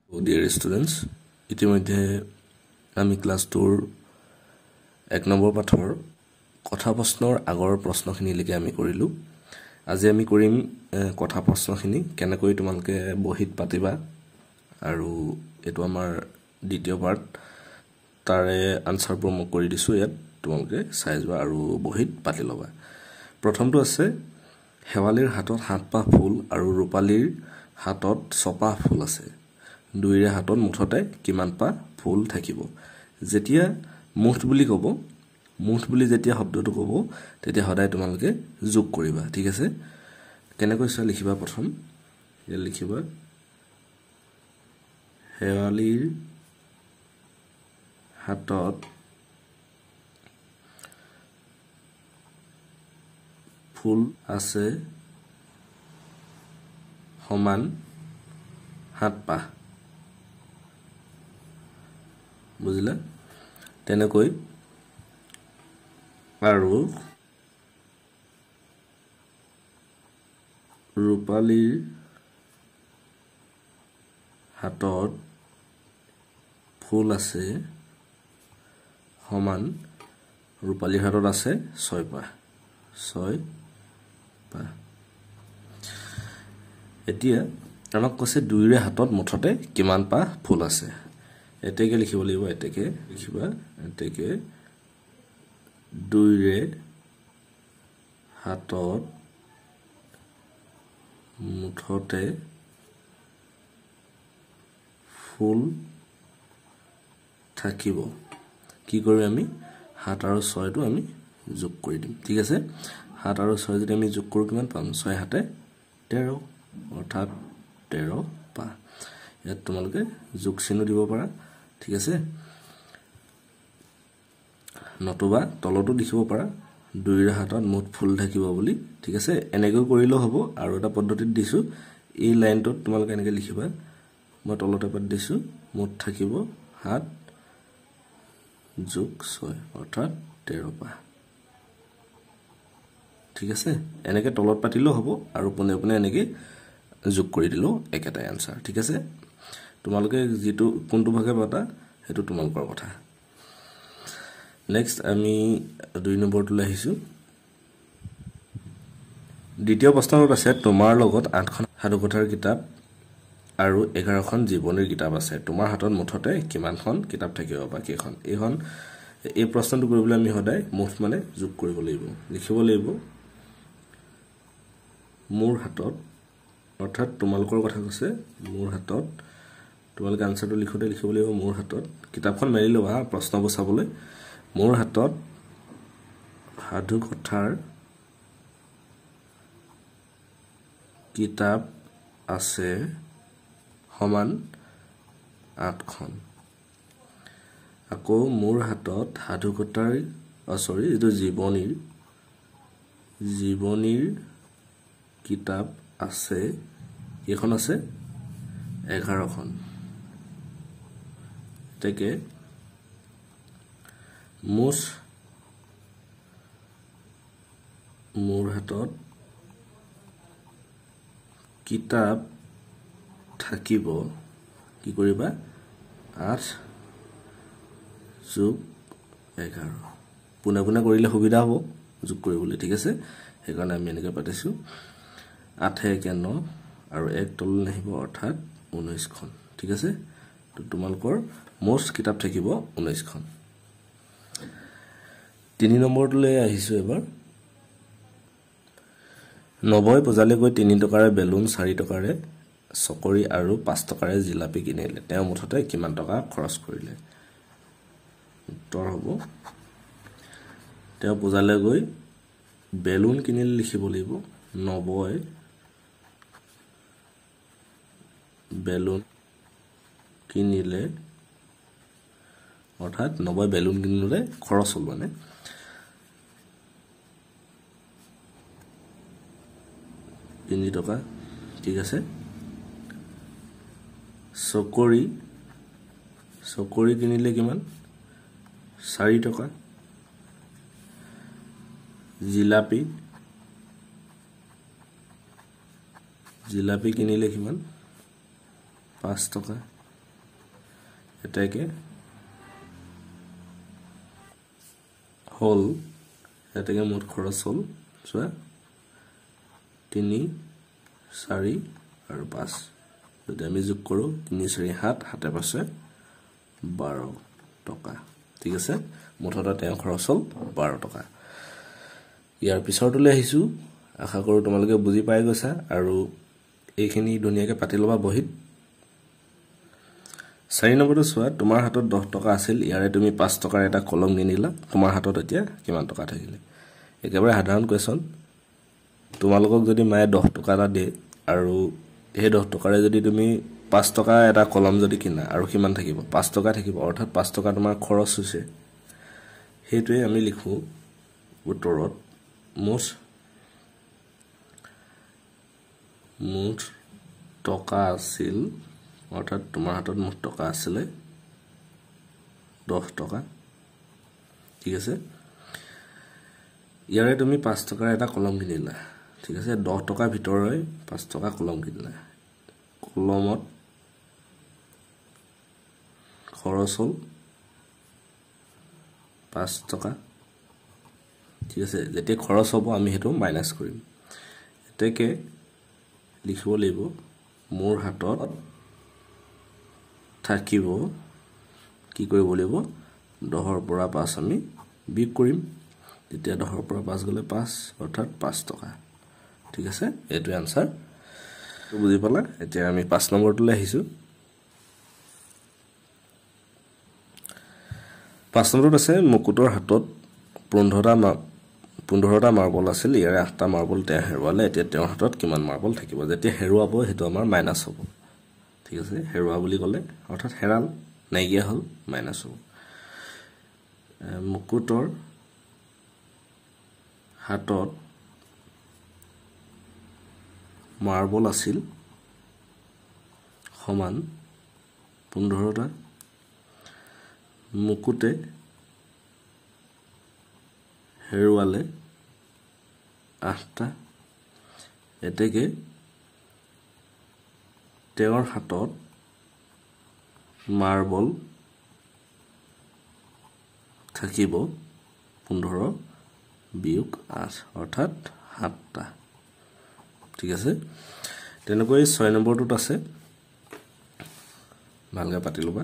Dear students, ইতিমধ্যে আমি class 2 এক নম্বৰ পাঠৰ কথা প্ৰশ্নৰ আগৰ প্ৰশ্নখিনি লিখি আমি কৰিলো আজি আমি কৰিম কথা প্ৰশ্নখিনি কেনেকৈ তোমালকে বহিত পাতিবা আৰু এটো আমাৰ দ্বিতীয় পাৰ্ট তাৰে আনসাৰ বোৰ মই কৰি দিছো ইয়াত তোমালকে চাই যোৱা আৰু বহিত পাতি লবা প্ৰথমটো আছে হেৱালীৰ হাতত হাতপা ফুল আৰু ৰূপালীৰ হাতত ছপা ফুল আছে দুইৰে হাতত মুঠতে কিমান পা ফুল থাকিব যেতিয়া মুঠ বুলি কব মুঠ বুলি যেতিয়া শব্দটো কব তেতিয়া সদায় তোমালকে যোগ কৰিবা ঠিক আছে কেনেকৈ সা লিখিবা প্ৰথম এ লিখিবা হেৱালীৰ হাতত ফুল আছে সমান হাতপা বুজিলা তেনেকৈ আৰু ৰূপালীৰ হাতত ফুল আছে সমান ৰূপালীৰ হাতত আছে 6 পা এতিয়া আমাক কৈছে দুইৰে হাতত মুঠতে কিমান পা ফুল আছে এতেকে লিখিব লাগিব এতেকে লিখিবা এতেকে দুইৰে হাতত মুঠতে ফুল থাকিব কি কৰি আমি 7 আৰু 6 টো আমি যোগ কৰি দিম ঠিক আছে 7 আৰু 6 যদি আমি যোগ কৰো কিমান পাম 6 হাতে 13 অৰ্থাৎ 13 পা ইয়াত তোমালকে যোগ চিহ্ন দিব পাৰা ঠিক আছে নতুবা তলটো লিখিব পাৰা দুইৰে হাতত মুঠ ফুল থাকিব বুলি ঠিক আছে এনেকৈ কৰিলেও হ'ব আৰু এটা পদ্ধতিত দিছো এই লাইনটোত তোমালকে এনেকৈ লিখিবা মই তলতে পাত দিছো মুঠ থাকিব 7 যোগ 6 অৰ্থাৎ 13 পা ঠিক আছে এনেকৈ তলত পাতিলেও হ'ব আৰু পুনে পুনে এনেকৈ যোগ কৰি দিলো একেটাই আনসাৰ ঠিক আছে তোমালকে যেটো কোনটো ভাগে পাতা হেতু তোমালকৰ কথা নেক্সট আমি 2 নম্বৰটো লাহিছো দ্বিতীয় প্ৰশ্নত আছে তোমাৰ লগত 8খন সাধুকথাৰ কিতাপ আৰু 11খন জীৱনীৰ কিতাপ আছে তোমাৰ হাতত মুঠতে কিমানখন কিতাপ থাকিব বা কেখন এইখন এই প্ৰশ্নটো কৰিবলৈ আমি সদায় মুঠ মানে যোগ কৰিব লাগিব লিখিব লাগিব মোৰ হাতত অৰ্থাৎ তোমালকৰ কথা কৈছে মোৰ হাতত তোমালকে আনসাৰটো লিখোতে লিখিব লাগিব মোৰ হাতত কিতাপখন মেলি লবা প্ৰশ্নবোৰ চাবলৈ মোৰ হাতত সাধুকথাৰ কিতাপ আছে সমান 8খন আকৌ মোৰ হাতত সাধুকথাৰ এটো জীৱনীৰ কিতাপ আছে এখন আছে 11খন তেকে মোৰ হাতত কিতাপ থাকিব কি কৰিবা 8 যোগ 11 পুনে পুনে কৰিলে সুবিধা হ'ব যোগ কৰিবলৈ ঠিক আছে সেইকাৰণে আমি এনেকৈ পাতিছো 8 1 9 আৰু 1 তল নাহিব অৰ্থাৎ 19খন ঠিক আছে তো তোমালকৰ মোষ্ট কিতাপ থাকিব 19খন 3 নম্বৰটোলৈ আহিছো এবাৰ 90 পজালে গৈ 3 টকাৰে বেলুন 4 টকাৰে চকৰি আৰু 5 টকাৰে জিলাপি কিনিলে তেওঁ মুঠতে কিমান টকা খৰচ কৰিলে উত্তৰ হ'ব তেওঁ পজালে গৈ বেলুন কিনিলে লিখিব লাগিব 90 বেলুন কিনিলে অৰ্থাৎ 90 বেলুন কিনিলে খৰচ হ'ল মানে 3 টকা ঠিক আছে চকৰি কিনিলে কিমান 4 টকা জিলাপি জিলাপি কিনিলে কিমান 5 টকা এটাকে হল এটাকে মুঠ খৰচ হল চোৱা 3 4 আৰু 5 যদি আমি যোগ কৰো 3 4 7 হাতে পাছে 12 টকা ঠিক আছে মুঠতে তেওঁ খৰচ হল 12 টকা ইয়াৰ পিছৰটোলে আহিছো আশা কৰো তোমালোকে বুজি পাই গৈছা আৰু এইখিনি ধুনিয়াকে পাতি লবা বহিত 4 নম্বৰটো চোৱা তোমাৰ হাতত 10 টকা আছিল ইয়াৰে তুমি 5 টকাৰ এটা কলম কিনিলা তোমাৰ হাতত এতিয়া কিমান টকা থাকিলে একেবাৰে সাধাৰণ কোৱেশ্চন তোমালোকক যদি মায়ে 10 টকা এটা দিয়ে আৰু এই 10 টকাৰে যদি তুমি 5 টকা এটা কলম যদি কিনা আৰু কিমান থাকিব 5 টকা থাকিব অৰ্থাৎ 5 টকা তোমাৰ খৰচ হৈছে হেতুৱে আমি লিখো উত্তৰত মুঠ টকা আছিল অৰ্থাৎ তোমাৰ হাতত মুঠ টকা আছিল 10 টকা ঠিক আছে ইয়াৰে তুমি 5 টকাৰ এটা কলম কিনিলা ঠিক আছে 10 টকা ভিতৰৰে 5 টকা কলম কিনিলা কলমত খৰচ হল 5 টকা ঠিক আছে যেতিয়া খৰচ হ'ব আমি হেতু মাইনাস কৰিম এতেকে লিখিব লাগিব মোৰ হাতত থাকিব কি কৰিব লাগিব 10 ৰ পৰা 5 আমি বিয়োগ কৰিম তেতিয়া 10 ৰ পৰা 5 গলে 5 অৰ্থাৎ 5 টকা ঠিক আছে এটো আনসাৰ বুজি পালা এতিয়া আমি 5 নম্বৰটোলে আহিছো 5 নম্বৰত আছে মুকুটৰ হাতত 15টা মাৰ্বল আছিল ইয়াৰে 8টা মাৰ্বল তেওঁ হেৰুৱালে এতিয়া তেওঁৰ হাতত কিমান মাৰ্বল থাকিব যেতিয়া হেৰুৱাব হেতু আমাৰ মাইনাস হ'ব ঠিক আছে হেৰুৱা বুলি ক'লে অৰ্থাৎ হেৰাল নাইকিয়া হল মাইনাস হ'ব মুকুটৰ হাতত মাৰ্বল আছিল সমান 15টা মুকুটে হেৰুৱালে 8টা এতেকে তেওঁৰ হাতত মাৰ্বল থাকিব 15 বিয়োগ 8 অৰ্থাৎ 7টা ঠিক আছে তেনেকৈ 6 নম্বৰটোত আছে ভালকৈ পাতি লবা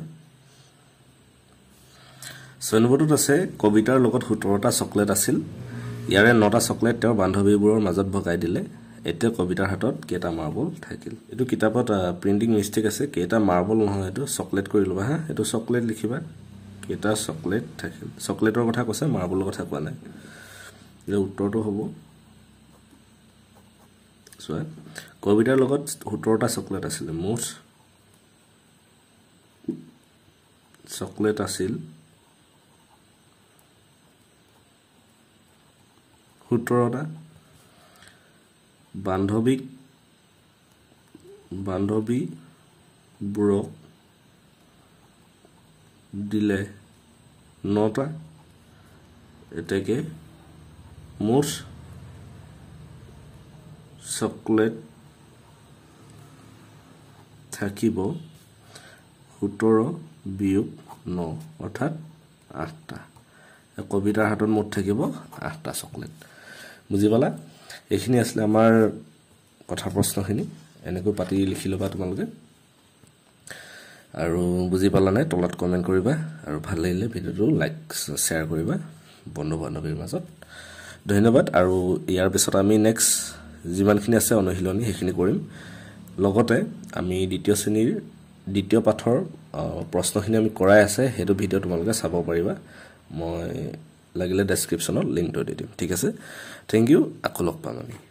6 নম্বৰটোত আছে কবিতাৰ লগত 17টা চকলেট আছিল ইয়াৰে 9টা চকলেট তেওঁৰ বান্ধৱীবোৰৰ মাজত ভগাই দিলে এতিয়া কবিতাৰ হাতত কেটা মাৰ্বল থাকিল এটো কিতাপত প্ৰিন্টিং মিস্টেক আছে কেটা মাৰ্বল নহয় এটো চকলেট কৰি লবা হা এটো চকলেট লিখিবা কেটা চকলেট থাকিল চকলেটৰ কথা কৈছে মাৰ্বলৰ কথা কোৱা নাই এ উত্তৰটো হ'ব চোৱা কবিতাৰ লগত 17টা চকলেট আছিল মুঠ চকলেট আছিল 17টা বান্ধৱীবোৰক দিলে 9টা এতেকে মুঠ চকলেট থাকিব 17 বিয়োগ 9 অৰ্থাৎ 8টা কবিতাৰ হাতত মুঠ থাকিব 8টা চকলেট বুজি পালা এইখিনি আসলে আমাৰ কথা প্ৰশ্নখিনি এনেকৈ পাতি লিখি লবা তোমালোকে আৰু বুজি পালা নাই তলত কমেন্ট কৰিবা আৰু ভাল লাগিলে ভিডিওটো লাইক শেয়াৰ কৰিবা বন্ধু বান্ধৱীৰ মাজত ধন্যবাদ আৰু ইয়াৰ পিছত আমি নেক্সট যিমানখিনি আছে অনুশীলনী সেইখিনি কৰিম লগতে আমি দ্বিতীয় শ্ৰেণীৰ দ্বিতীয় পাঠৰ প্ৰশ্নখিনি আমি কৰাই আছে হেতু ভিডিও তোমালোকে চাব পাৰিবা মই লাগিলে ডেসক্ৰিপচনত লিংকটো দি দিম ঠিক আছে থ্যাংক ইউ আকৌ লগ পাম আমি